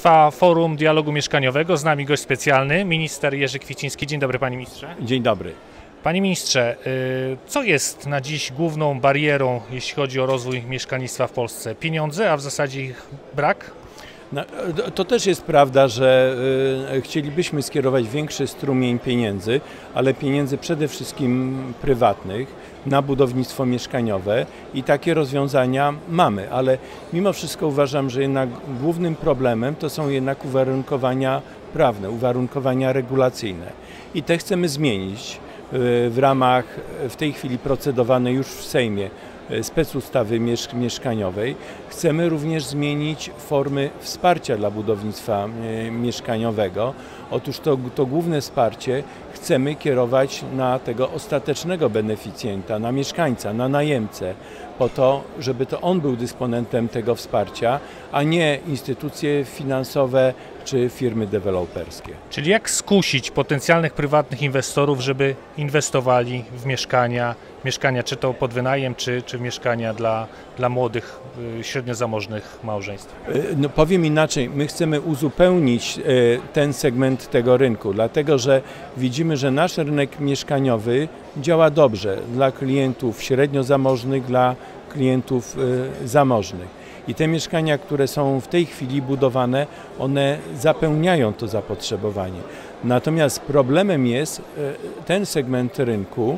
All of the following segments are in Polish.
Trwa Forum Dialogu Mieszkaniowego. Z nami gość specjalny, minister Jerzy Kwieciński. Dzień dobry, panie ministrze. Dzień dobry. Panie ministrze, co jest na dziś główną barierą, jeśli chodzi o rozwój mieszkalnictwa w Polsce? Pieniądze, a w zasadzie ich brak? To też jest prawda, że chcielibyśmy skierować większy strumień pieniędzy, ale pieniędzy przede wszystkim prywatnych na budownictwo mieszkaniowe i takie rozwiązania mamy, ale mimo wszystko uważam, że jednak głównym problemem to są jednak uwarunkowania prawne, uwarunkowania regulacyjne i te chcemy zmienić w ramach w tej chwili procedowanej już w Sejmie specustawy mieszkaniowej. Chcemy również zmienić formy wsparcia dla budownictwa mieszkaniowego. Otóż to główne wsparcie chcemy kierować na tego ostatecznego beneficjenta, na mieszkańca, na najemcę, po to, żeby to on był dysponentem tego wsparcia, a nie instytucje finansowe czy firmy deweloperskie. Czyli jak skusić potencjalnych prywatnych inwestorów, żeby inwestowali w mieszkania czy to pod wynajem, czy mieszkania dla młodych, średnio zamożnych małżeństw? No powiem inaczej, my chcemy uzupełnić ten segment tego rynku, dlatego że widzimy, że nasz rynek mieszkaniowy działa dobrze dla klientów średnio zamożnych, dla klientów zamożnych. I te mieszkania, które są w tej chwili budowane, one zapełniają to zapotrzebowanie. Natomiast problemem jest ten segment rynku,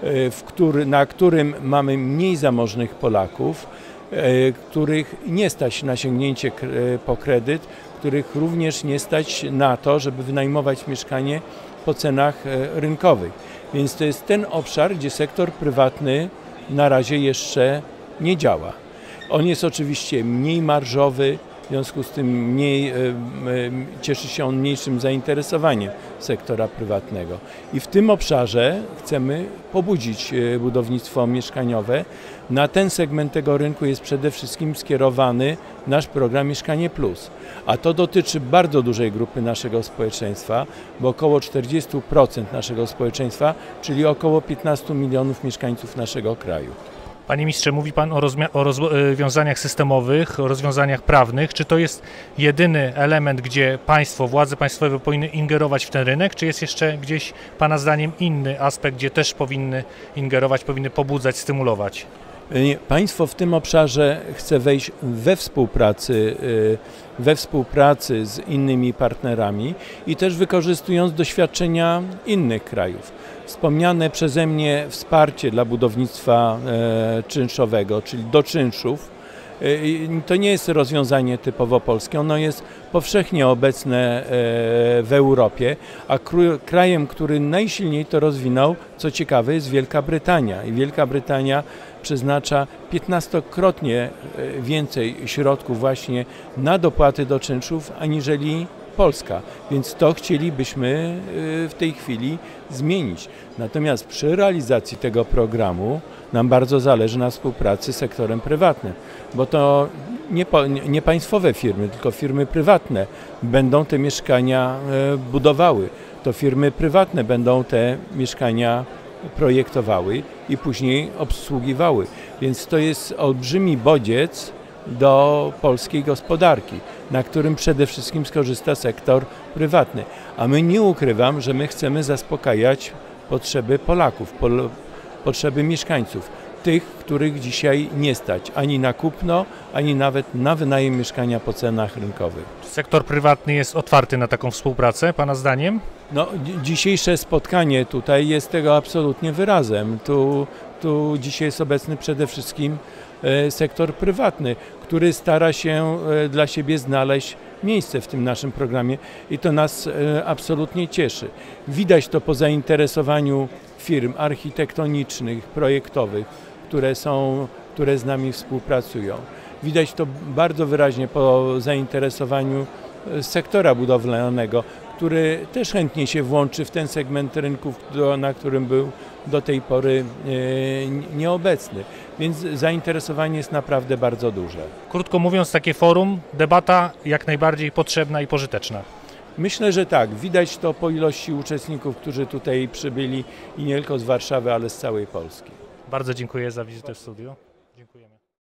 na którym mamy mniej zamożnych Polaków, których nie stać na sięgnięcie po kredyt, których również nie stać na to, żeby wynajmować mieszkanie po cenach rynkowych. Więc to jest ten obszar, gdzie sektor prywatny na razie jeszcze nie działa. On jest oczywiście mniej marżowy, w związku z tym cieszy się on mniejszym zainteresowaniem sektora prywatnego. I w tym obszarze chcemy pobudzić budownictwo mieszkaniowe. Na ten segment tego rynku jest przede wszystkim skierowany nasz program Mieszkanie Plus. A to dotyczy bardzo dużej grupy naszego społeczeństwa, bo około 40% naszego społeczeństwa, czyli około 15 milionów mieszkańców naszego kraju. Panie ministrze, mówi pan o rozwiązaniach systemowych, o rozwiązaniach prawnych. Czy to jest jedyny element, gdzie władze państwowe powinny ingerować w ten rynek, czy jest jeszcze gdzieś pana zdaniem inny aspekt, gdzie też powinny ingerować, powinny pobudzać, stymulować? Państwo w tym obszarze chce wejść we współpracy z innymi partnerami i też wykorzystując doświadczenia innych krajów. Wspomniane przeze mnie wsparcie dla budownictwa czynszowego, czyli do czynszów, to nie jest rozwiązanie typowo polskie, ono jest powszechnie obecne w Europie, a krajem, który najsilniej to rozwinął, co ciekawe, jest Wielka Brytania. I Wielka Brytania przeznacza 15-krotnie więcej środków właśnie na dopłaty do czynszów, aniżeli Polska, więc to chcielibyśmy w tej chwili zmienić. Natomiast przy realizacji tego programu nam bardzo zależy na współpracy z sektorem prywatnym, bo to nie państwowe firmy, tylko firmy prywatne będą te mieszkania budowały. To firmy prywatne będą te mieszkania projektowały i później obsługiwały. Więc to jest olbrzymi bodziec do polskiej gospodarki, na którym przede wszystkim skorzysta sektor prywatny. A my nie ukrywam, że my chcemy zaspokajać potrzeby Polaków, potrzeby mieszkańców, tych, których dzisiaj nie stać ani na kupno, ani nawet na wynajem mieszkania po cenach rynkowych. Czy sektor prywatny jest otwarty na taką współpracę, pana zdaniem? No, dzisiejsze spotkanie tutaj jest tego absolutnie wyrazem. Tu dzisiaj jest obecny przede wszystkim sektor prywatny, który stara się dla siebie znaleźć miejsce w tym naszym programie i to nas absolutnie cieszy. Widać to po zainteresowaniu firm architektonicznych, projektowych, które z nami współpracują. Widać to bardzo wyraźnie po zainteresowaniu sektora budowlanego, który też chętnie się włączy w ten segment rynku, na którym był do tej pory nieobecny. Więc zainteresowanie jest naprawdę bardzo duże. Krótko mówiąc, takie forum, debata jak najbardziej potrzebna i pożyteczna. Myślę, że tak. Widać to po ilości uczestników, którzy tutaj przybyli i nie tylko z Warszawy, ale z całej Polski. Bardzo dziękuję za wizytę w studiu.